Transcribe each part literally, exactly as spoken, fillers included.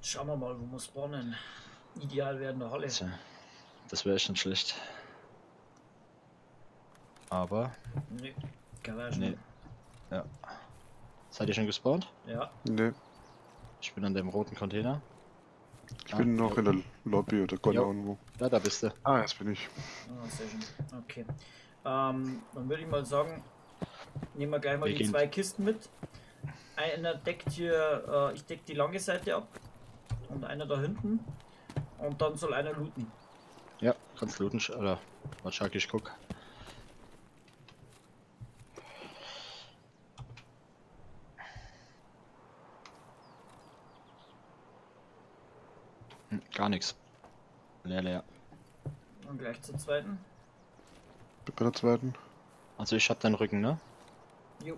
Schauen wir mal, wo wir spawnen. Ideal wäre in der Halle. Tja, das wäre echt nicht schlecht. Aber. Nee, Garage. Nee. Ja. Seid ihr schon gespawnt? Ja. Nee, Ich bin an dem roten Container. ich Ah, bin noch ja. in der Lobby oder Gott Jo. irgendwo. Ja, da bist du. Ah, jetzt bin ich. Ah, sehr schön. Okay. Ähm, dann würde ich mal sagen, nehmen wir gleich mal Wir die gehen. zwei Kisten mit. Einer deckt hier, äh, ich deck die lange Seite ab und einer da hinten. Und dann soll einer looten. Ja, kannst looten. sch- Oder, was schaut ich guck. Hm, gar nichts. Leer, leer. Und gleich zur zweiten. Bin bei der zweiten. Also ich hab deinen Rücken, ne? Jo.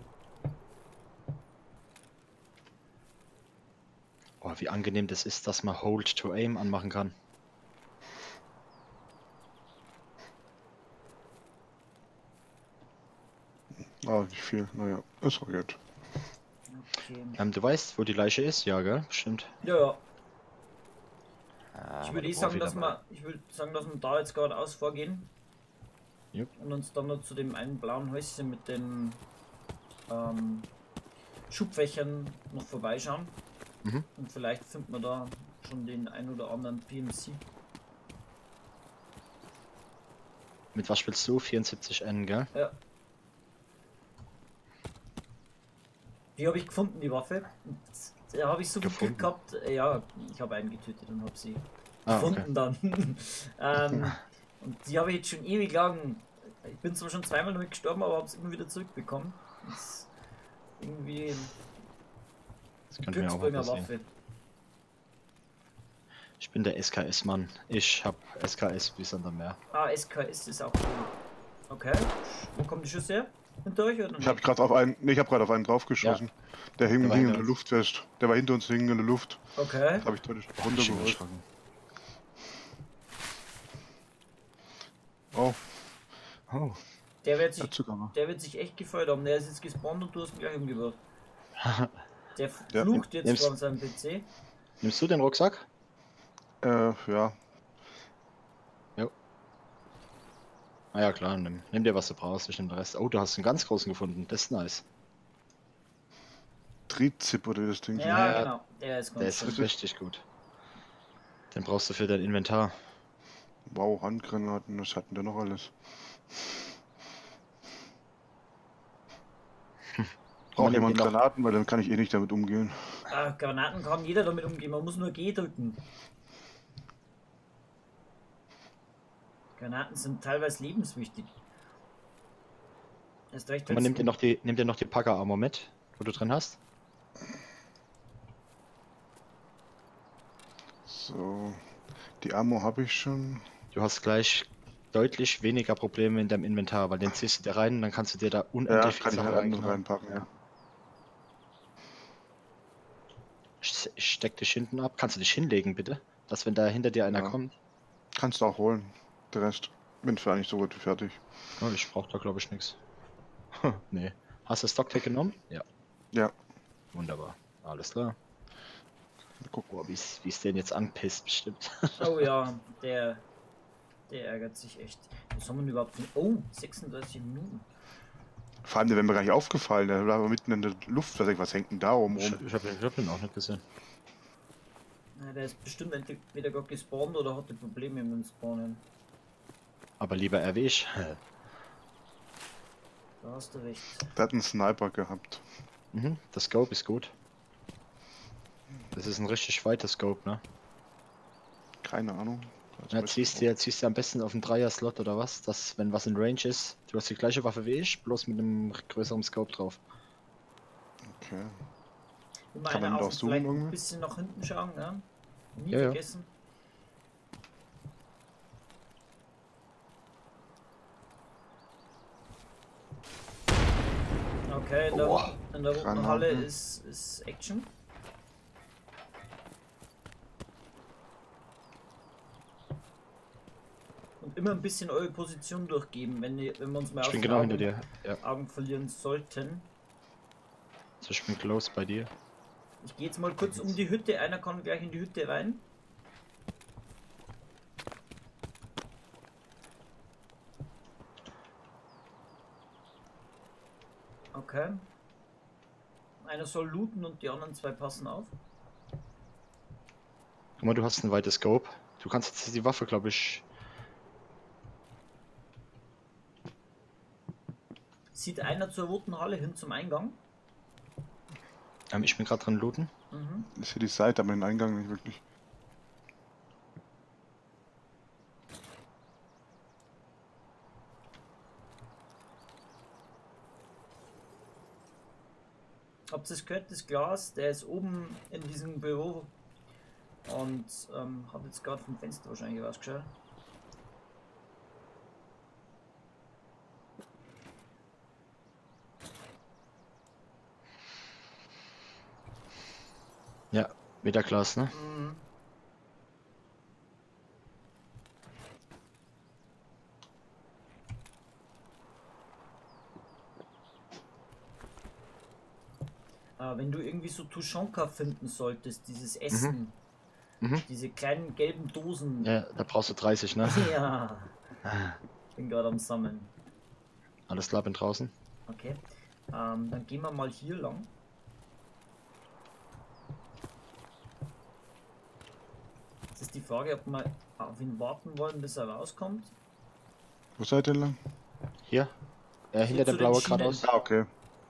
Oh, wie angenehm das ist, dass man Hold to Aim anmachen kann. Ah, nicht viel. Naja, ist okay. Okay. Ähm, du weißt, wo die Leiche ist? Ja, gell? Bestimmt. Ja, ja. Ah, Ich aber würde der eh sagen, Profi dass dabei. wir, ich würde sagen, dass wir da jetzt geradeaus vorgehen. Jupp. Und uns dann noch zu dem einen blauen Häuschen mit den ähm, Schubfächern noch vorbeischauen. Mhm. Und vielleicht finden wir da schon den ein oder anderen P M C. Mit was spielst du? vierundsiebzig N, gell? Ja. Die habe ich gefunden, die Waffe. Und da habe ich so viel Glück Gefunden? gehabt. Äh, Ja, ich habe einen getötet und habe sie Ah, gefunden dann. ähm, und die habe ich jetzt schon ewig lang. Ich bin zwar schon zweimal damit gestorben, aber habe es immer wieder zurückbekommen. Das ist irgendwie Das könnte mir auch mal Glücksbringer passieren. Waffe. Ich bin der S K S-Mann. Ich hab S K S bis an der Meer. Ah, S K S ist auch cool. Okay. Wo kommen die Schüsse her? Hinter euch oder Ich habe gerade auf einen, nee, ich habe gerade auf einen draufgeschossen. Der hing, Der war hing in hinter der uns. Luft fest. Der war hinter uns, hing in der Luft. Okay. Das habe ich deutlich Ich bin runtergeholt. erschrocken. Oh, Oh. Der wird sich, hat sogar noch. der wird sich echt gefreut haben. Der ist jetzt gespawnt und du hast ihn gleich umgebracht. Der Ja. flucht jetzt Nimmst- von seinem P C. Nimmst du den Rucksack? Äh, ja. Ah ja, klar. Nimm, nimm dir, was du brauchst. Ich nehm den Rest. Oh, du hast einen ganz großen gefunden. Das ist nice. Trizip oder wie das Ding. Ja, Ja, genau. Der ist Der ganz ist schön. richtig gut. Den brauchst du für dein Inventar. Wow, Handgranaten, was hatten der noch alles? Braucht nimmt jemand den noch- Granaten, weil dann kann ich eh nicht damit umgehen. Ah, Granaten kann jeder damit umgehen. Man muss nur G drücken. Granaten sind teilweise lebenswichtig. Erst recht, Man wenn's- nimmt dir noch die, nimm dir noch die Packer-Armor mit, wo du drin hast. So, die Ammo habe ich schon. Du hast gleich deutlich weniger Probleme in deinem Inventar, weil den ziehst du dir rein und dann kannst du dir da Ja, unendlich kann ich Sachen halt andere reinknallen. reinpacken. Ja. Ich, ich steck dich hinten ab. Kannst du dich hinlegen, bitte? Dass, wenn da hinter dir einer Ja. kommt. Kannst du auch holen. Der Rest. Bin für eigentlich so gut wie fertig. Oh, ich brauch da, glaube ich, nichts. Nee. Hast du Stocktake genommen? Ja. Ja. Wunderbar. Alles klar. Guck. Boah, wie es den jetzt anpisst, bestimmt. Oh ja, der, der ärgert sich echt. Was haben wir denn überhaupt für... Oh, sechsunddreißig Minuten. Vor allem, der wäre mir gar nicht aufgefallen. Der war mitten in der Luft. Was, was hängt denn da oben Ich, rum? ich habe hab den auch nicht gesehen. Na, der ist bestimmt entweder gerade gespawnt oder hatte Probleme mit dem Spawnen. Aber lieber er wie ich. Da hast du recht. Der hat einen Sniper gehabt. Mhm, das Scope ist gut. Das ist ein richtig weiter Scope, ne? Keine Ahnung. Das Ja, müsste ziehst auch- du ziehst du am besten auf einen Dreier-Slot oder was? Dass, wenn was in Range ist, du hast die gleiche Waffe wie ich, bloß mit einem größeren Scope drauf. Okay. Immer Kann man einer da auf, auch zoomen vielleicht ein irgendwie? bisschen nach hinten schauen, ne? Nie Ja, ja. vergessen. Okay, in der, Boah, in der roten Granaten. Halle ist, ist Action. Und immer ein bisschen eure Position durchgeben, wenn, ihr, wenn wir uns mal Ich aus bin den genau Augen, hinter dir. Ja. Augen verlieren sollten. Also ich bin close bei dir. Ich gehe jetzt mal kurz um die Hütte. Einer kann gleich in die Hütte rein. Okay. Einer soll looten und die anderen zwei passen auf. Guck mal, du hast ein weites Scope. Du kannst jetzt die Waffe, glaube ich. Sieht einer zur roten Halle hin zum Eingang? Ähm, ich bin gerade dran looten. Mhm. Ich sehe die Seite, aber den Eingang nicht wirklich. Habt ihr das gehört, das Glas? Der ist oben in diesem Büro und ähm, hat jetzt gerade vom Fenster wahrscheinlich rausgeschaut. Ja, wieder Glas, ne? Mhm. Äh, wenn du irgendwie so Tuschonka finden solltest, dieses Essen, Mhm. diese kleinen gelben Dosen. Ja, da brauchst du dreißig, ne? Ja, Ah, bin gerade am Sammeln. alles klar, bin draußen. Okay, ähm, dann gehen wir mal hier lang. Jetzt ist die Frage, ob wir auf ihn warten wollen, bis er rauskommt. Wo seid ihr lang? Hier. Äh, hinter zu der den blaue Schienen. geradeaus. Ah, okay.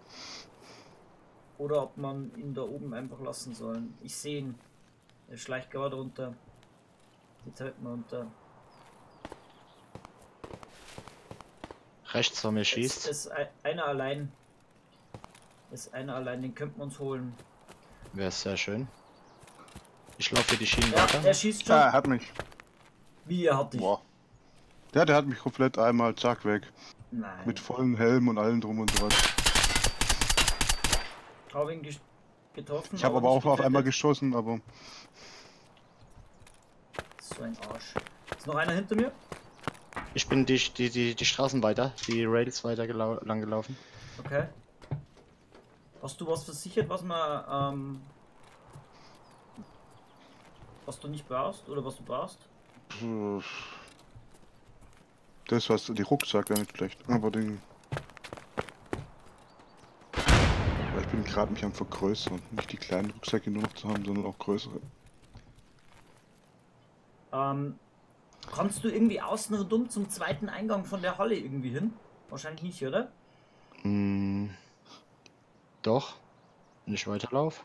Oder ob man ihn da oben einfach lassen soll. Ich sehe ihn. Er schleicht gerade runter. Die Treppen runter. Rechts von mir Es schießt. ist ein- einer allein. Ist einer allein, den könnten wir uns holen. Wäre sehr schön. Ich laufe hier die Schienen Ja, weiter. er schießt schon. Ah, er hat mich. Wie, er hat dich? Boah. Ja, der hat mich komplett einmal zack weg. Nein. Mit vollem Helm und allem drum und so was. Habe ihn ges- getroffen. Ich habe aber auch nicht auf einmal getötet. geschossen, aber So ein Arsch. Ist noch einer hinter mir? Ich bin die, die, die, die Straßen weiter, die Rails weiter gelau lang gelaufen. Okay. Hast du was versichert, was man, ähm, was du nicht brauchst oder was du brauchst? äh, das was die Rucksack wäre nicht schlecht. Aber den. Aber ich bin gerade mich am vergrößern. Nicht die kleinen Rucksäcke nur noch zu haben, sondern auch größere. Ähm, kannst du irgendwie außen rundum zum zweiten Eingang von der Halle irgendwie hin? Wahrscheinlich nicht, oder? Hm, doch. Wenn ich weiterlaufe.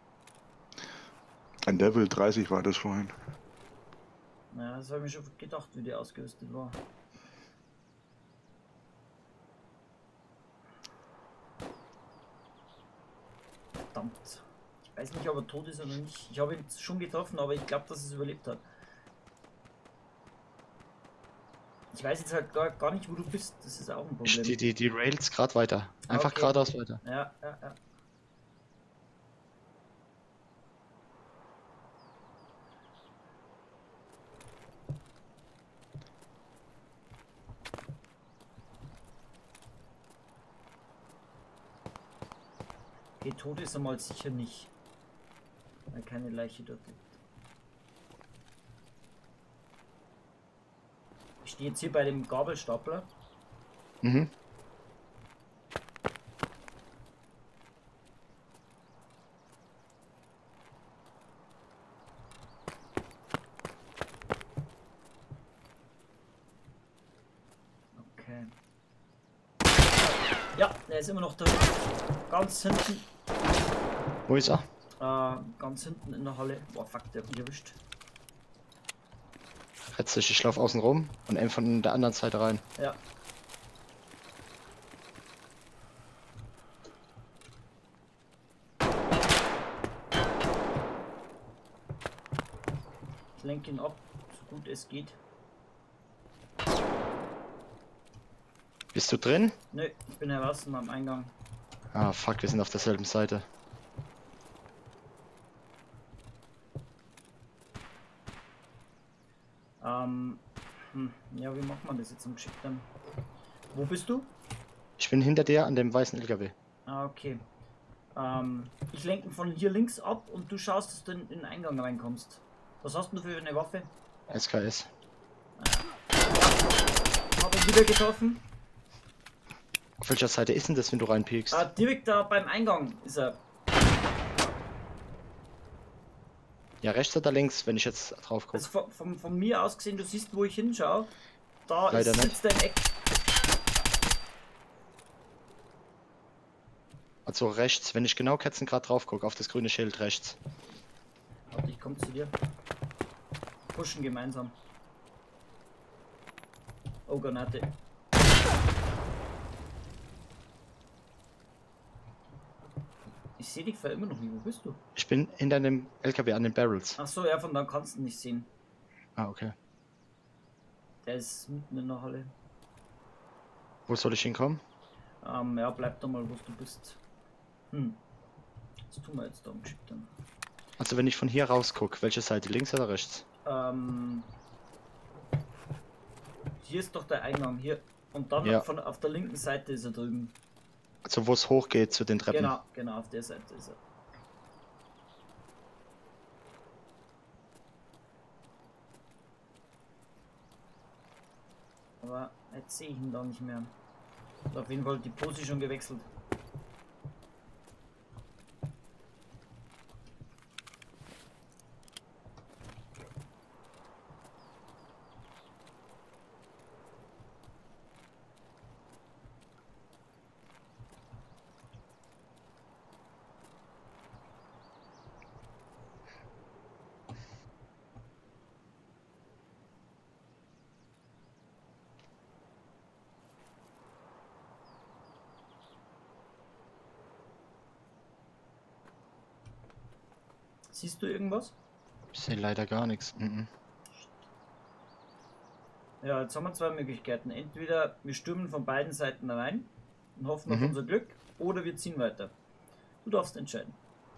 Ein Level dreißig war das vorhin. Naja, das habe ich mir schon gedacht, wie der ausgerüstet war. Verdammt. Ich weiß nicht, ob er tot ist oder nicht. Ich habe ihn schon getroffen, aber ich glaube, dass er es überlebt hat. Ich weiß jetzt halt gar, gar nicht, wo du bist. Das ist auch ein Ich, Problem. die, die, die Rails gerade weiter. Einfach Okay. geradeaus weiter. Ja, ja, ja. Okay, tot ist er mal sicher nicht. Weil keine Leiche dort liegt. Ich stehe jetzt hier bei dem Gabelstapler. Mhm. Okay. Ja, er ist immer noch da. Ganz hinten. Wo ist er? Äh, ganz hinten in der Halle. Boah, fuck, der hat mich erwischt. Letztlich, ich laufe außen rum und eben von der anderen Seite rein. Ja. Ich lenke ihn ab, so gut es geht. Bist du drin? Nö, ich bin heraus am Eingang. Ah, fuck, wir sind auf derselben Seite. Ähm, hm, ja, wie macht man das jetzt am geschickten? Wo bist du? Ich bin hinter dir an dem weißen L K W. Ah, okay. Ähm, ich lenke von hier links ab und du schaust, dass du in in den Eingang reinkommst. Was hast du für eine Waffe? S K S. Hab ihn wieder getroffen. Auf welcher Seite ist denn das, wenn du reinpiekst? Ah, direkt da beim Eingang ist er. Ja, rechts oder links, wenn ich jetzt drauf gucke? Also von, von, von mir aus gesehen, du siehst, wo ich hinschaue. Da Leider ist, nicht. sitzt er im Eck. Also rechts, wenn ich genau Katzen gerade drauf gucke, auf das grüne Schild rechts. Warte, ich komm zu dir. Pushen gemeinsam. Oh, Granate. Ich sehe dich immer noch nicht. Wo bist du? Ich bin in deinem L K W an den Barrels. Ach so, ja, von da kannst du ihn nicht sehen. Ah, okay. Der ist mitten in der Halle. Wo soll ich hinkommen? Ähm, ja, bleib da mal, wo du bist. Hm. Was tun wir jetzt da umgeschickt dann? Also wenn ich von hier raus gucke, welche Seite, links oder rechts? Ähm. Hier ist doch der Eingang, hier. Und dann Ja. von, auf der linken Seite ist er drüben. Also wo es hochgeht zu den Treppen. Genau, genau, auf der Seite ist er. Aber jetzt sehe ich ihn da nicht mehr. Hat auf jeden Fall die Pose schon gewechselt. Siehst du irgendwas? Ich sehe leider gar nichts. Mhm. Ja, jetzt haben wir zwei Möglichkeiten. Entweder wir stürmen von beiden Seiten rein und hoffen auf Mhm. unser Glück, oder wir ziehen weiter. Du darfst entscheiden.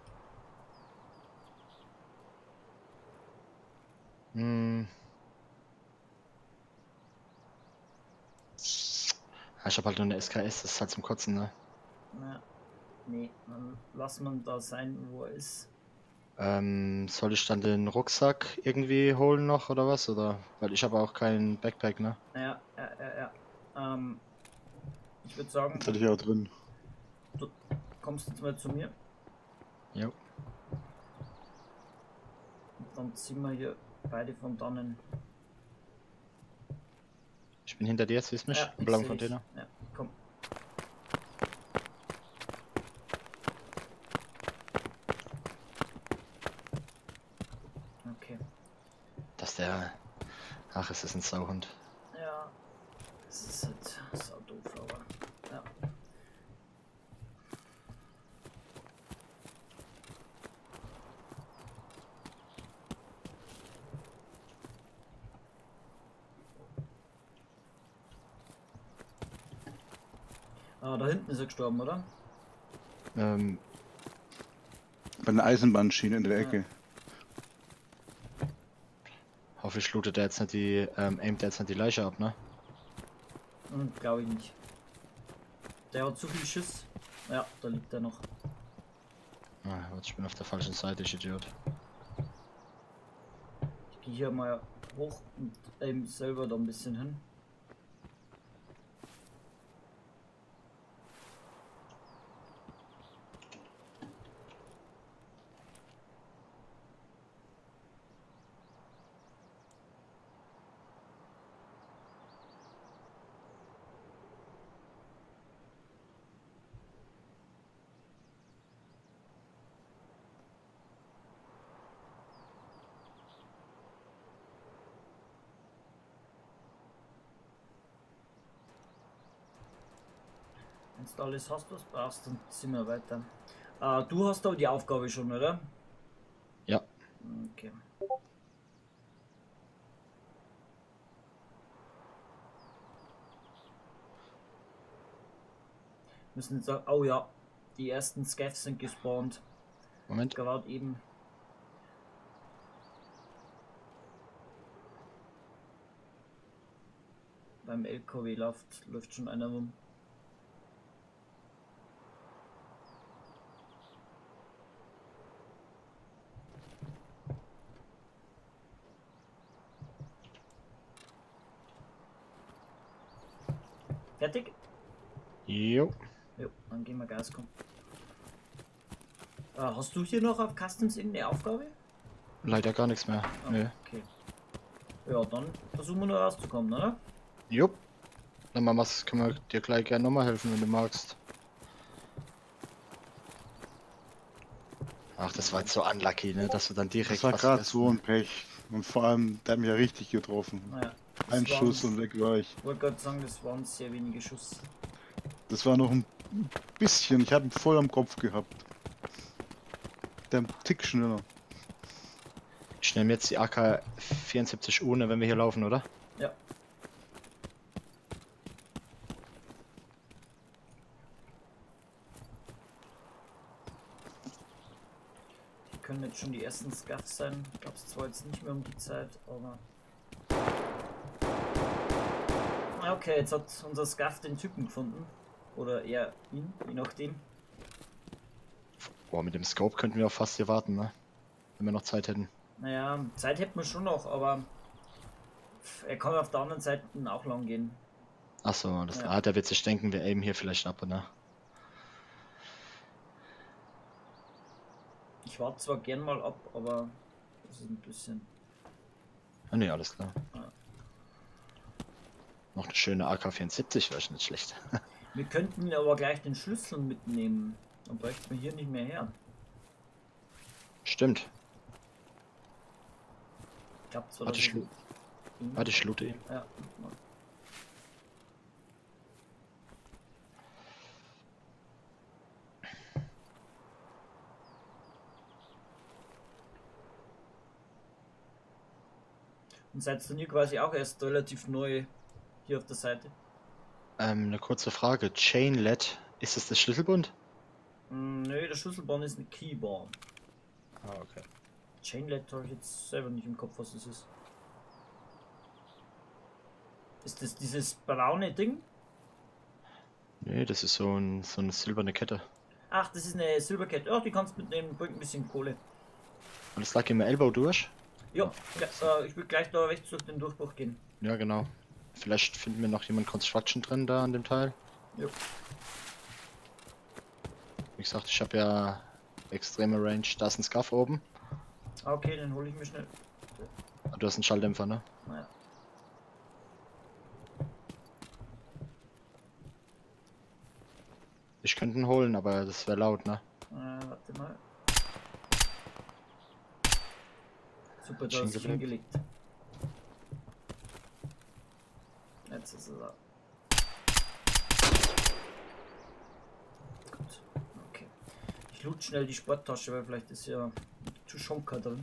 Hm. Ja, ich habe halt nur eine S K S, das ist halt zum Kotzen, ne? Na, nee, dann lass man da sein, wo er ist. Ähm, soll ich dann den Rucksack irgendwie holen noch oder was? Oder? Weil ich habe auch keinen Backpack, ne? Ja, ja, ja, ja. Ähm, ich würde sagen, Das hatte ich auch drin. du kommst jetzt mal zu mir. Jo. Und dann ziehen wir hier beide von dannen. Ich bin hinter dir, jetzt siehst du mich? Ja, Im ich blauen seh dich. Container. Ja, komm. Okay. Dass der. Ach, es ist ein Sauhund. Ja, das ist halt so doof, aber ja. Ah, da hinten ist er gestorben, oder? Ähm, Bei einer Eisenbahnschiene in der Ecke. hoffe ich lootet der jetzt nicht die. Ähm, aimt der jetzt nicht die Leiche ab, ne? Hm, glaube ich nicht. Der hat zu viel Schiss. Ja, da liegt er noch. Ah, warte, ich bin auf der falschen Seite, ich Idiot. Ich gehe hier mal hoch und aim selber da ein bisschen hin. Wenn du alles hast, was brauchst, dann ziehen wir weiter. Äh, du hast aber die Aufgabe schon, oder? Ja. Okay. Müssen jetzt sagen, oh ja, die ersten Scavs sind gespawnt. Moment. Gerade eben. Beim L K W läuft, läuft schon einer rum. Fertig? Jo. Jo, dann gehen wir Gas kommen. Äh, hast du hier noch auf Customs irgendeine Aufgabe? Leider gar nichts mehr. Ah, Nee. okay. Ja, dann versuchen wir nur rauszukommen, oder? Jo. Dann machen wir's, können wir dir gleich gerne nochmal helfen, wenn du magst. Ach, das war jetzt so unlucky, ne, dass du dann direkt. Das war was gerade fährst, so ne? ein Pech. Und vor allem, der hat mich ja richtig getroffen. Naja. Ein das Schuss waren's- und weg war ich. Ich wollte gerade sagen, das waren sehr wenige Schuss. Das war noch ein bisschen, ich habe ihn voll am Kopf gehabt. Der Tick schneller. Ich nehme jetzt die A K vierundsiebzig ohne, wenn wir hier laufen, oder? Ja. Die können jetzt schon die ersten Scuffs sein. Ich glaube es zwar jetzt nicht mehr um die Zeit, aber... Ah, okay, jetzt hat unser Scuff den Typen gefunden. Oder eher ihn, je nachdem. Boah, mit dem Scope könnten wir auch fast hier warten, ne? Wenn wir noch Zeit hätten. Naja, Zeit hätten wir schon noch, aber... Er kann auf der anderen Seite auch lang gehen. Achso, das Ja. ah, der wird sich denken, wir aimen hier vielleicht ab, ne? Ich warte zwar gern mal ab, aber das ist ein bisschen... Ah ne, alles klar. Ja. Noch eine schöne A K vierundsiebzig wäre schon nicht schlecht. Wir könnten aber gleich den Schlüssel mitnehmen. Dann bräuchten wir hier nicht mehr her. Stimmt. Ich glaube zwar, Warte, dass ich, lu- es- warte, ich loote ihn. Ja, mach mal. Und seid ihr hier quasi auch erst relativ neu hier auf der Seite? Ähm, eine kurze Frage. Chainlet, ist das das Schlüsselbund? Mm, nö, der Schlüsselbahn ist eine Keybahn. Ah, okay. Chainlet habe ich jetzt selber nicht im Kopf, was das ist. Ist das dieses braune Ding? Nee, das ist so, ein, so eine silberne Kette. Ach, das ist eine Silberkette. Ach, die kannst du mitnehmen, bringt ein bisschen Kohle. Alles klar, gehen wir Elbow durch? Ja, ja äh, ich will gleich da rechts durch den Durchbruch gehen. Ja, genau. Vielleicht finden wir noch jemand Construction drin da an dem Teil. Jo. Wie gesagt, ich habe ja extreme Range. Da ist ein Scuff oben. Ah, okay, dann hole ich mir schnell. Du hast einen Schalldämpfer, ne? Naja. Ich könnte ihn holen, aber das wäre laut, ne? Äh, warte mal. Super, da Stehen ist sich geblieben. hingelegt. Jetzt ist er da. Gut, okay. Ich loot schnell die Sporttasche, weil vielleicht ist ja zu Schonker drin.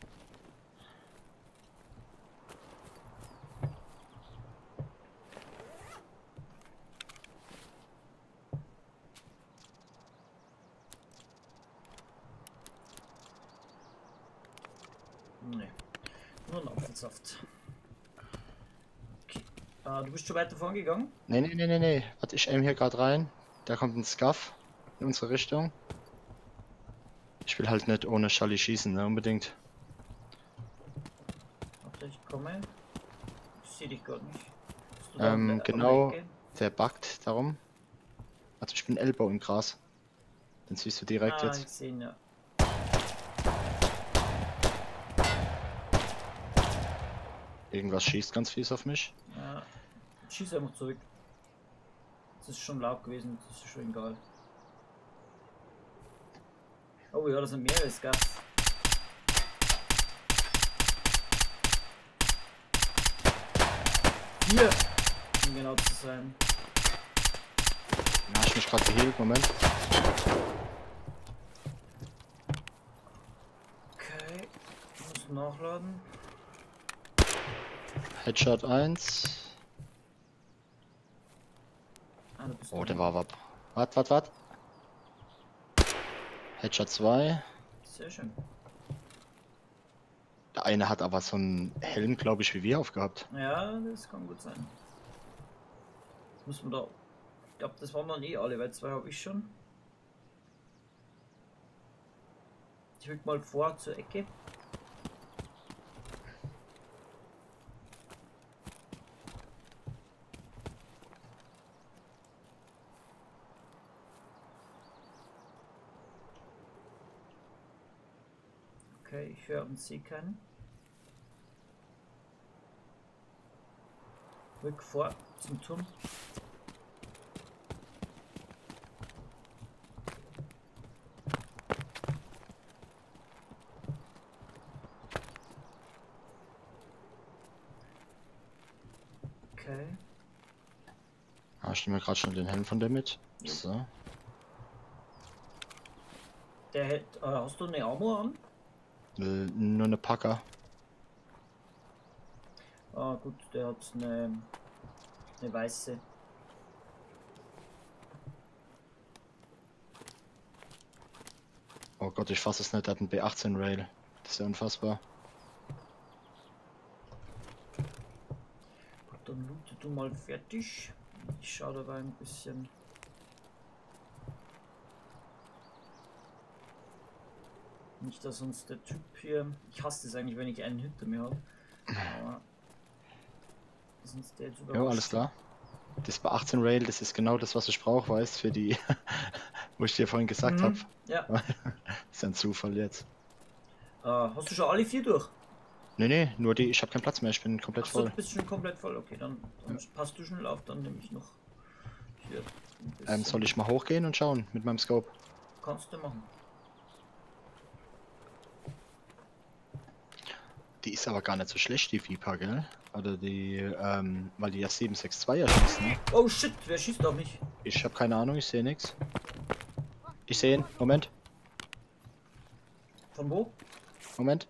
Nee, nur ein Apfelsaft. Okay. Ah, du bist schon weiter vorgegangen? Nee, nee, nee, nee, nee. Warte, ich aim hier gerade rein. Da kommt ein Scuff in unsere Richtung. Ich will halt nicht ohne Schalli schießen, ne? Unbedingt. Warte, ich komme. Ich sehe dich gerade nicht. Bist du da Ähm, an der- an der genau. Ecke? Der buggt darum. Also ich bin Elbow im Gras. Den siehst du direkt Ah, jetzt. ich sehe ihn, ja. Irgendwas schießt ganz fies auf mich. Ja. Schieß einfach zurück. Das ist schon laut gewesen, das ist schon egal. Oh ja, das sind mehrere Gas. Hier, um genau zu sein. Da hab ich mich gerade geheilt, Moment. Okay, ich muss nachladen. Headshot eins. Ah, du bist Oh, da. der war wab. Wart, wart, wart. Headshot zwei. Sehr schön. Der eine hat aber so einen Helm, glaube ich, wie wir aufgehabt. Ja, das kann gut sein. Jetzt müssen wir da. Ich glaube, das waren dann eh alle, weil zwei habe ich schon. Ich rück mal vor zur Ecke. Okay, ich höre und sehe keinen. Rück vor zum Turm. Okay. Ah, ich nehme gerade schon den Helm von der mit. Jo. So. Der hält. Äh, hast du eine Armor an? Äh, nur eine Packer. Ah gut, der hat eine, eine weiße. Oh Gott, ich fasse es nicht, der hat einen B achtzehn Rail. Das ist ja unfassbar. Gut, dann loote du mal fertig. Ich schaue dabei ein bisschen. Nicht, dass uns der Typ hier. Ich hasse es eigentlich, wenn ich einen hinter mir habe. Aber. Sonst der jetzt Jo, überrascht. alles klar. Das B achtzehn Rail, das ist genau das, was ich brauche, weißt für die, wo ich dir vorhin gesagt Mhm. habe. Ja. Ist ja ein Zufall jetzt. Äh, hast du schon alle vier durch? Nee, nee, nur die, ich habe keinen Platz mehr, ich bin komplett Achso, voll. du bist schon komplett voll. Okay, dann, dann passt du schnell auf, dann nehme ich noch hier ein bisschen. Ähm, soll ich mal hochgehen und schauen mit meinem Scope? Kannst du machen. Die ist aber gar nicht so schlecht, die Viper, gell? Oder die, ähm, weil die ja sieben sechs zwei erschießt, ne? Oh shit, wer schießt auf mich? Ich habe keine Ahnung, ich sehe nichts. Ich sehe ihn, Moment, Von wo? Moment.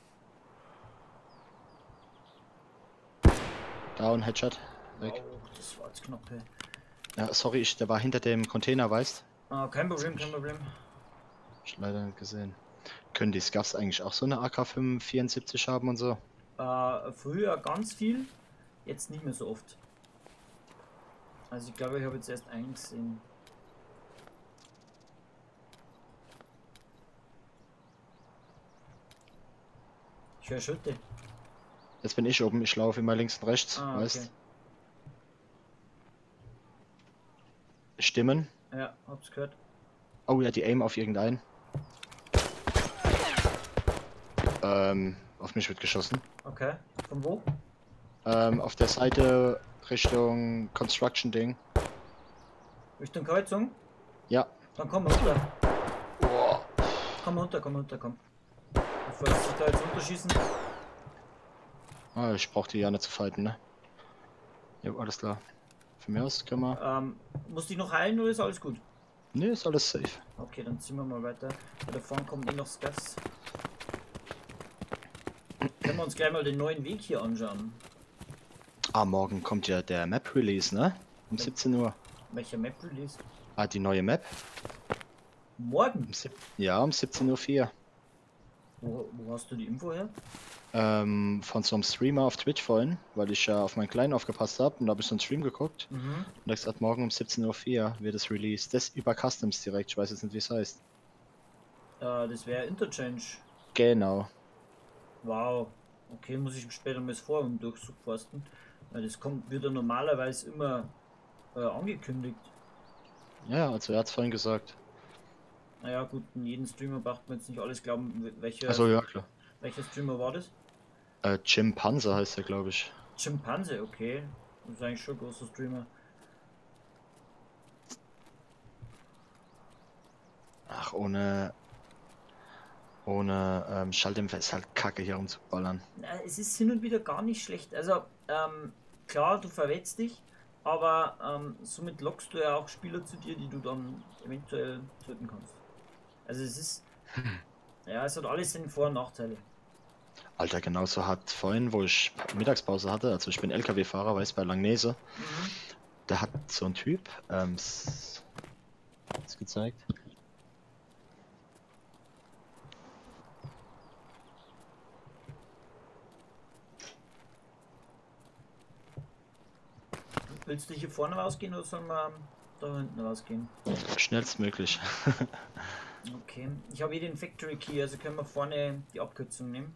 Down, Headshot, weg. Oh, das war jetzt knapp. Hey. Ja, sorry, ich, der war hinter dem Container, weißt? Ah, kein Problem, kein Problem. Ich leider nicht gesehen. Können die Scuffs eigentlich auch so eine A K fünf vierundsiebzig haben und so? Äh, früher ganz viel, jetzt nicht mehr so oft. Also ich glaube, ich habe jetzt erst einen gesehen. Ich höre Schritte. Jetzt bin ich oben, ich laufe immer links und rechts, Ah, weißt? okay. Stimmen. Ja, hab's gehört. Oh ja, die aim auf irgendeinen. Ähm, auf mich wird geschossen. Okay, von wo? Ähm, auf der Seite Richtung Construction Ding. Richtung Kreuzung? Ja. Dann komm runter. Oh. Komm runter, komm runter, komm. Bevor sie sich da jetzt unterschießen. Ah, ich brauch die ja nicht zu fighten, ne? Ja, alles klar. Von mir aus können wir. Ähm, musst dich noch heilen oder ist alles gut? Ne, ist alles safe. Okay, dann ziehen wir mal weiter. Da vorne kommen eh noch Scuffs. Können wir uns gleich mal den neuen Weg hier anschauen. Ah, morgen kommt ja der Map Release, ne? Um siebzehn Uhr. Welcher Map Release? Ah, die neue Map? Morgen? Um sieb- Ja, um siebzehn Uhr vier. Wo, wo hast du die Info her? Ähm, von so einem Streamer auf Twitch vorhin, weil ich ja auf meinen Kleinen aufgepasst habe und da habe ich so einen Stream geguckt. Mhm. Und da hat gesagt, morgen um siebzehn Uhr vier wird es released. Das über Customs direkt, ich weiß jetzt nicht, wie es heißt. Äh, das wäre Interchange. Genau. Wow. Okay, muss ich später mal das Forum durchsuchforsten. Weil das kommt, wird ja normalerweise immer äh, angekündigt. Ja, also er hat es vorhin gesagt. Naja gut, in jedem Streamer braucht man jetzt nicht alles glauben. Welcher, Also ja, klar. welcher Streamer war das? Äh, Jim Panzer heißt er, glaube ich. Schimpanse, okay. Das ist eigentlich schon ein großer Streamer. Ach, ohne... Ohne ähm, Schalldämpfer ist halt kacke hier rumzuballern. Na, es ist hin und wieder gar nicht schlecht. Also, ähm, klar, du verwetzt dich, aber ähm, somit lockst du ja auch Spieler zu dir, die du dann eventuell töten kannst. Also es ist... Ja, es hat alles seine Vor- und Nachteile. Alter, genauso hat vorhin, wo ich Mittagspause hatte, also ich bin L K W-Fahrer, weiß bei Langnese, Mhm. da hat so ein Typ, ähm, s- hat's gezeigt. Willst du hier vorne rausgehen oder sollen wir da hinten rausgehen? Schnellstmöglich. Okay, ich habe eh den Factory Key, also können wir vorne die Abkürzung nehmen.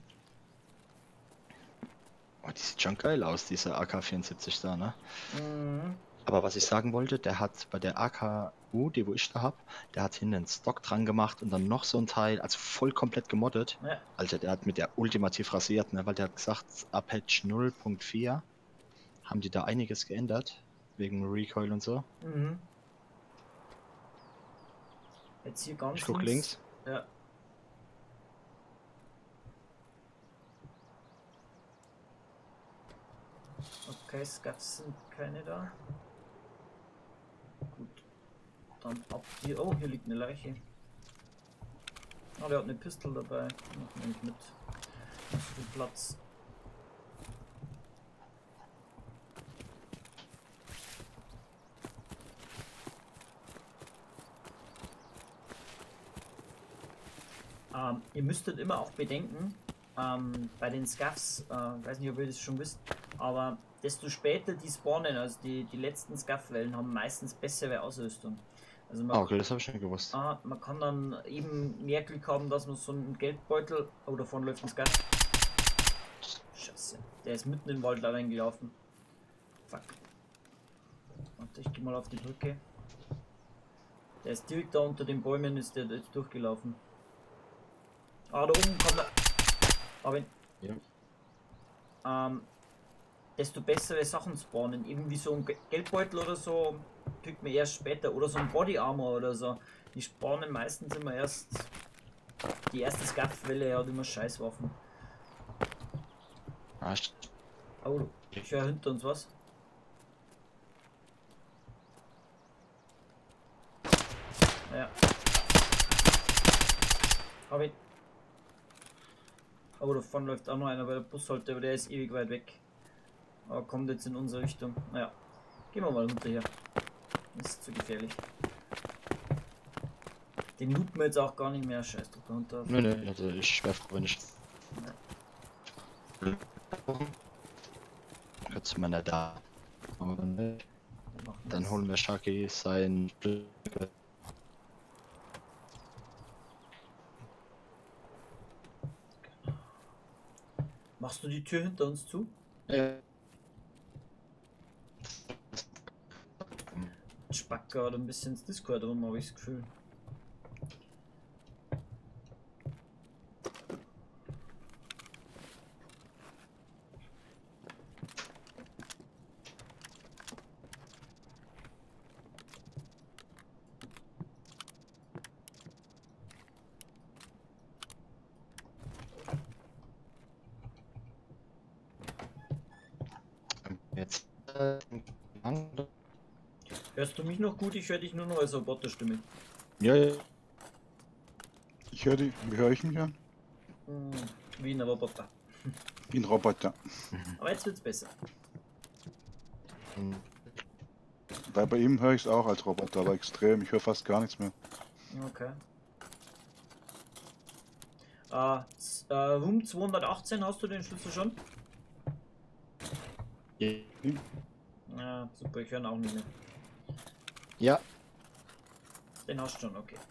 Oh, die sieht schon geil aus, diese A K vierundsiebzig da, ne? Mhm. Aber was ich sagen wollte, der hat bei der A K U, die wo ich da hab, der hat hinten einen Stock dran gemacht und dann noch so ein Teil, also voll komplett gemoddet. Ja. Alter, der hat mit der ultimativ rasiert, ne? Weil der hat gesagt, ab Patch null Punkt vier haben die da einiges geändert, wegen Recoil und so. Mhm. Jetzt hier ganz Ich guck links. Ja. Okay, Scavs sind keine da. Gut. Dann ab hier. Oh, hier liegt eine Leiche. Ah, der hat eine Pistole dabei. Mach nämlich mit. Hast viel Platz. Ähm, ihr müsstet immer auch bedenken, ähm, bei den Scavs, äh, weiß nicht, ob ihr das schon wisst, aber desto später die spawnen, also die, die letzten Scav-Wellen haben meistens bessere Ausrüstung. Also man, Ah, okay, das habe ich schon gewusst. äh, man kann dann eben mehr Glück haben, dass man so einen Geldbeutel, oh, davon läuft ein Scav. Scheiße, der ist mitten im Wald da reingelaufen. Fuck. Warte, ich geh mal auf die Brücke. Der ist direkt da unter den Bäumen, ist der jetzt durchgelaufen. Ah, da oben kommt er. Aber Ja. ähm, desto bessere Sachen spawnen. Eben wie so ein Geldbeutel oder so, kriegt man erst später. Oder so ein Body Armor oder so. Die spawnen meistens immer erst. Die erste Scav-Welle hat immer Scheißwaffen. Ah, ich- Oh, ich höre hinter uns was. Ja. Hab ihn. Oh, davon läuft auch noch einer bei der Bushalte, aber der ist ewig weit weg. Aber kommt jetzt in unsere Richtung. Naja, gehen wir mal runter hier. Das ist zu gefährlich. Den looten wir jetzt auch gar nicht mehr. Scheiß drauf, da runter. Nö, nö, also ich werf, wenn ich. Ja. Jetzt sind wir nicht da. Aber ne, Wir machen dann das. holen wir Shaki sein. Machst du die Tür hinter uns zu? Ja. Spack gerade ein bisschen ins Discord rum, habe ich das Gefühl. Jetzt. Äh, Hörst du mich noch gut? Ich höre dich nur noch als Roboterstimme. ja, ja. Ich höre die. Wie höre ich mich an? Hm, wie ein Roboter. Wie ein Roboter. Aber jetzt wird's besser. Weil bei ihm höre ich es auch als Roboter, aber extrem. Ich höre fast gar nichts mehr. Okay. Äh, s- äh, Room zweihundertachtzehn, hast du den Schlüssel schon? Ja, super, ich höre ihn auch nicht mehr. Ja, Den hast du schon, okay.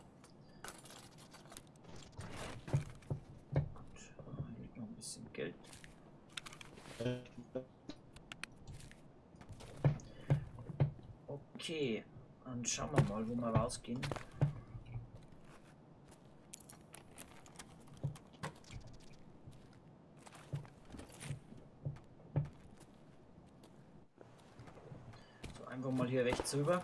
Gut, hier liegt noch ein bisschen Geld. Okay, dann schauen wir mal, wo wir rausgehen. So, einfach mal hier rechts rüber.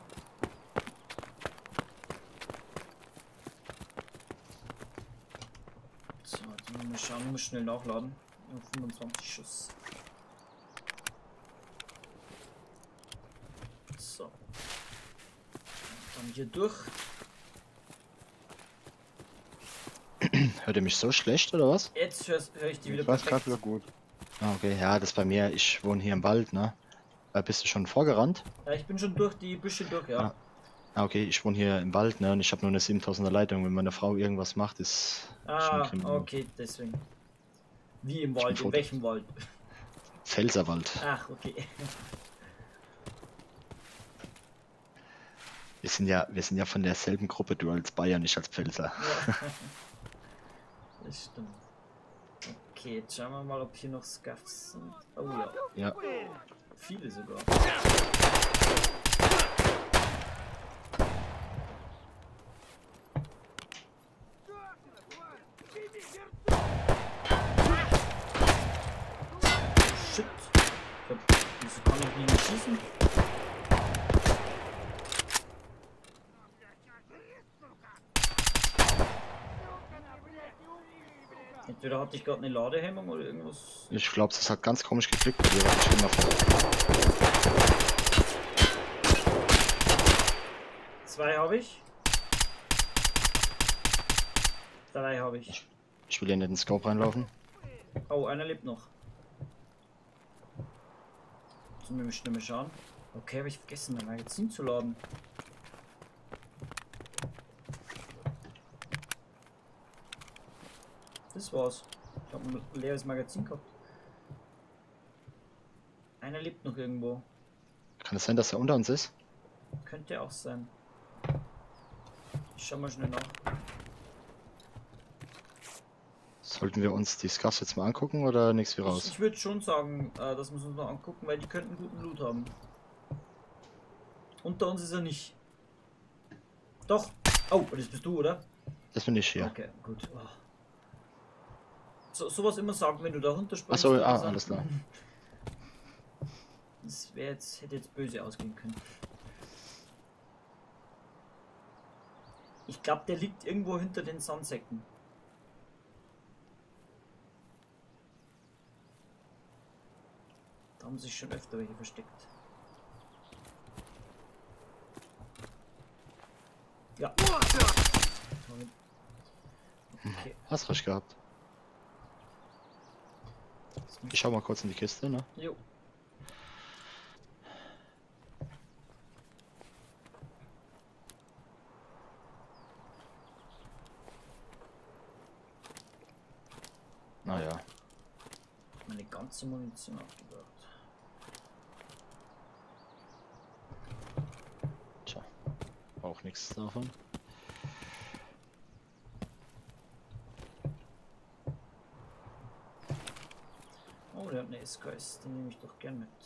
So, jetzt müssen wir mal schauen, ich muss schnell nachladen. Nur fünfundzwanzig Schuss. So. Dann hier durch. hört ihr mich so schlecht oder was? Jetzt höre hör ich die wieder Ich weiß gerade perfekt. wieder gut. Ah, okay, ja, das bei mir. Ich wohne hier im Wald, ne? Äh, bist du schon vorgerannt? Ja, ich bin schon durch die Büsche durch, ja. Ah. Ah, okay, ich wohne hier im Wald, ne? Und ich habe nur eine siebentausender Leitung. Wenn meine Frau irgendwas macht, ist schon Ah, kriminell. okay, deswegen. Wie im bin Wald, in Foto- welchem Wald? Pfälzerwald. Ach, okay. Wir sind ja, wir sind ja von derselben Gruppe, du als Bayer, nicht als Pfälzer. Ja. Das stimmt. Okay, jetzt schauen wir mal, ob hier noch Scuffs sind. Oh ja, Ja. viele sogar. schießen. Entweder hatte ich gerade eine Ladehemmung oder irgendwas. Ich glaube, das hat ganz komisch geklickt bei dir. Ich bin mal vor. Zwei habe ich. Drei habe ich. Ich will hier nicht in den Scope reinlaufen. Oh, einer lebt noch. Müssen wir bestimmt mal schauen. Okay, habe ich vergessen, mein Magazin zu laden. Das war's. Ich habe ein leeres Magazin gehabt. Einer lebt noch irgendwo. Kann es sein, dass er unter uns ist? Könnte auch sein. Ich schau mal schnell nach. Sollten wir uns die Scuffs jetzt mal angucken oder nichts wie Ich, raus? ich würde schon sagen, äh, dass wir uns mal angucken, weil die könnten guten Loot haben. Unter uns ist er nicht. Doch. Oh, das bist du, oder? Das bin ich hier. Okay, gut. Oh. So, sowas immer sagen, wenn du da runterspringst. Achso, oder ah, so. alles klar. Das wäre jetzt, hätte jetzt böse ausgehen können. Ich glaube, der liegt irgendwo hinter den Sandsäcken. Da haben sich schon öfter welche versteckt. Ja. Okay. Hast recht gehabt. Ich schau mal kurz in die Kiste, ne? Jo. Naja. Meine ganze Munition aufgebaut. Tja. Auch nichts davon. Oh, der hat eine S K S, den nehme ich doch gern mit.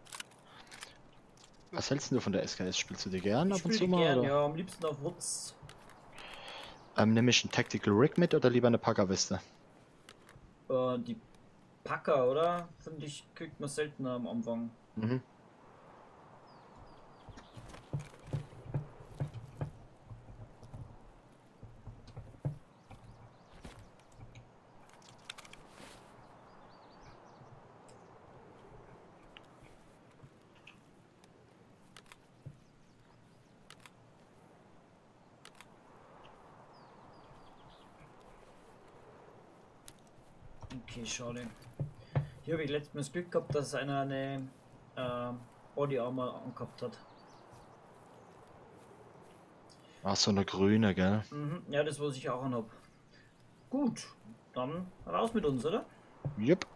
Was hältst du von der S K S? Spielst du die gern Ich ab und spiele zu die mal? gern, Oder? ja, am liebsten auf Wutz. Ähm, nimm ich einen Tactical Rig mit oder lieber eine Packerweste? Äh, die Packer, oder? Finde ich, kriegt man seltener am Anfang. Mhm. Okay, schade. Hier habe ich letztes Mal das Glück gehabt, dass einer eine äh, Body Armor angehabt hat. Ach, so eine grüne, gell? Mhm, ja, das was ich auch anhab. Gut, dann raus mit uns, oder? Jupp.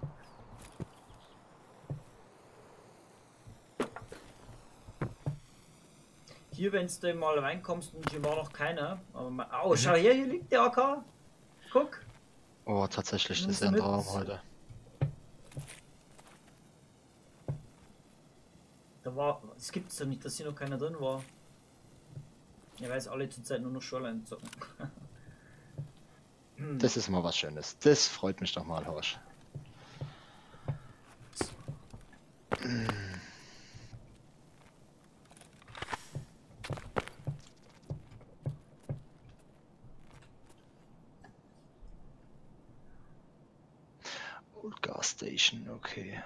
Hier, wenn du mal reinkommst und hier war noch keiner. Aber mal, oh, schau her, hier liegt der A K. Guck. Oh, tatsächlich, das Nimmst ist ja ein du Traum mit? heute. Da war, es gibt's doch nicht, dass hier noch keiner drin war. Ja, weil es alle zurzeit nur noch Shoreline zocken. Das ist mal was Schönes. Das freut mich doch mal, Horsch. Old Gas Station, okay.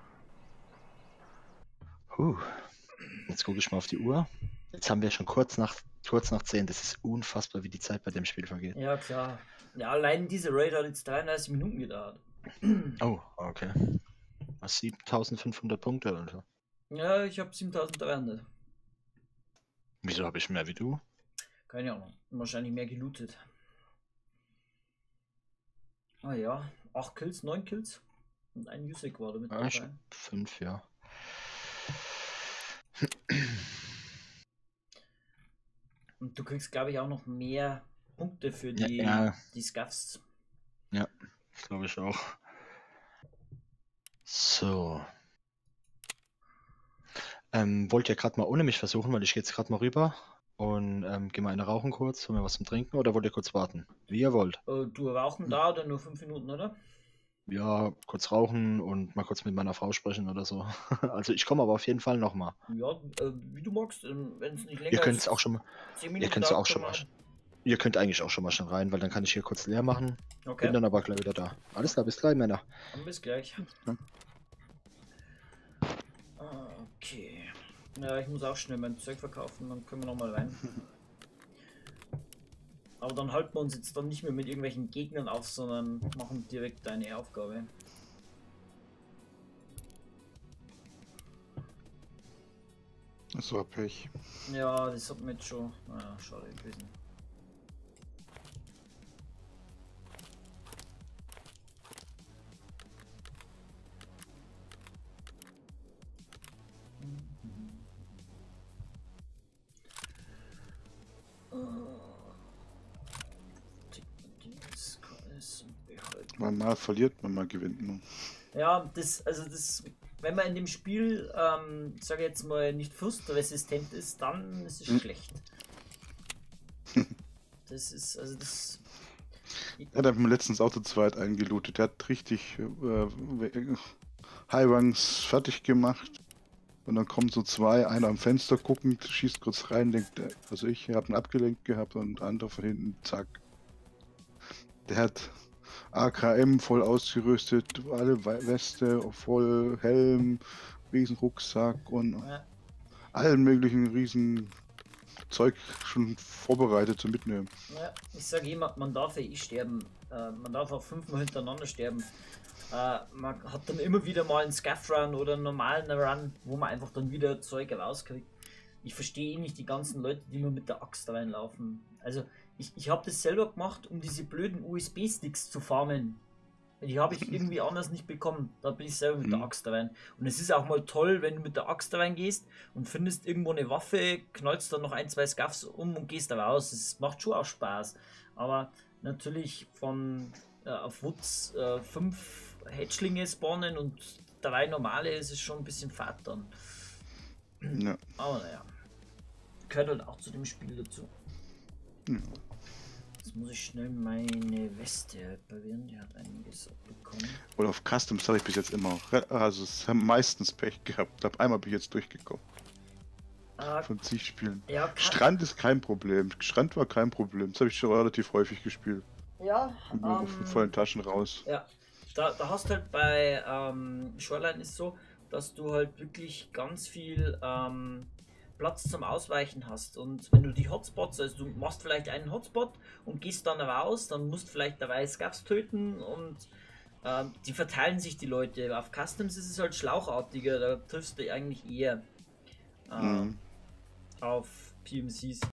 Huh. Jetzt gucke ich mal auf die Uhr. Jetzt haben wir schon kurz nach kurz nach zehn. Das ist unfassbar, wie die Zeit bei dem Spiel vergeht. Ja, klar. Ja, allein diese Raid hat jetzt dreiunddreißig Minuten gedauert. Oh, okay. Was, siebentausendfünfhundert Punkte oder so? Ja, ich habe siebentausenddreihundert. Wieso habe ich mehr wie du? Keine Ahnung. Wahrscheinlich mehr gelootet. Ah ja, acht Kills, neun Kills. Und ein Usec war da mit Ah, ich dabei. hab fünf, ja. Und du kriegst, glaube ich, auch noch mehr Punkte für Ja, die, ja. die Scuffs. Ja, glaube ich auch. So. Ähm, wollt ihr gerade mal ohne mich versuchen, weil ich gehe jetzt gerade mal rüber und ähm, gehe mal eine rauchen kurz, holen wir was zum Trinken oder wollt ihr kurz warten? Wie ihr wollt. Äh, du rauchen da oder nur fünf Minuten, oder? Ja, kurz rauchen und mal kurz mit meiner Frau sprechen oder so. Also ich komme aber auf jeden Fall nochmal. Ja, äh, wie du magst, ähm, wenn es nicht Ihr länger könnt es auch als schon mal, zehn ihr Minuten könnt es dauert, auch können schon wir mal, machen. ihr könnt eigentlich auch schon mal schon rein, weil dann kann ich hier kurz leer machen. Bin Okay, dann aber gleich wieder da. Alles klar, bis gleich, Männer. dann bis gleich. Ja. Ah, okay. Ja, ich muss auch schnell mein Zeug verkaufen, dann können wir nochmal rein. Aber dann halten wir uns jetzt dann nicht mehr mit irgendwelchen Gegnern auf, sondern machen direkt eine Aufgabe. Das war Pech. Ja, das hat mir jetzt schon. Naja, schade gewesen. Man mal verliert, man mal gewinnt man. Ja, das, also das, wenn man in dem Spiel, ähm, sage jetzt mal, nicht frustresistent ist, dann ist es Hm. schlecht. Das ist, also das. Er hat mir letztens auch zu zweit eingelootet. Der hat richtig äh, High-Ranks fertig gemacht. Und dann kommen so zwei, einer am Fenster guckend, schießt kurz rein, denkt, äh, also ich habe ihn abgelenkt gehabt und der andere von hinten, zack. Der hat A K M voll ausgerüstet, alle We- Weste voll, Helm, riesen Rucksack und Ja, allen möglichen riesen Zeug schon vorbereitet zum Mitnehmen. ja, ich sage immer, man darf ja eh sterben. Äh, man darf auch fünfmal hintereinander sterben. Äh, man hat dann immer wieder mal einen Scaff-Run oder einen normalen Run, wo man einfach dann wieder Zeug rauskriegt. Ich verstehe eh nicht die ganzen Leute, die nur mit der Axt reinlaufen. Also, ich, ich habe das selber gemacht, um diese blöden U S B-Sticks zu farmen. Die habe ich irgendwie anders nicht bekommen. Da bin ich selber mit der Mhm. Axt rein. Und es ist auch mal toll, wenn du mit der Axt reingehst und findest irgendwo eine Waffe, knallst dann noch ein, zwei Scuffs um und gehst da raus. Das macht schon auch Spaß. Aber natürlich von äh, auf Woods äh, fünf Hatchlinge spawnen und drei normale ist es schon ein bisschen fad dann. Ja. Aber naja. Gehört halt auch zu dem Spiel dazu. Ja. Jetzt muss ich schnell meine Weste reparieren. Die hat einiges abbekommen. Oder auf Customs habe ich bis jetzt immer, re- also es haben meistens Pech gehabt. Ab einmal bin ich jetzt durchgekommen. Ah, Von zig Spielen. ja, kann, Strand ist kein Problem. Strand war kein Problem. Das habe ich schon relativ häufig gespielt. ja, Und ähm, von vollen Taschen raus. ja, da, da hast halt bei ähm, Shoreline ist so, dass du halt wirklich ganz viel ähm, Platz zum Ausweichen hast. Und wenn du die Hotspots, also du machst vielleicht einen Hotspot und gehst dann raus, dann musst du vielleicht dabei Scuffs töten und ähm, die verteilen sich die Leute. Auf Customs ist es halt schlauchartiger, da triffst du eigentlich eher ähm, Mhm. auf P M Cs.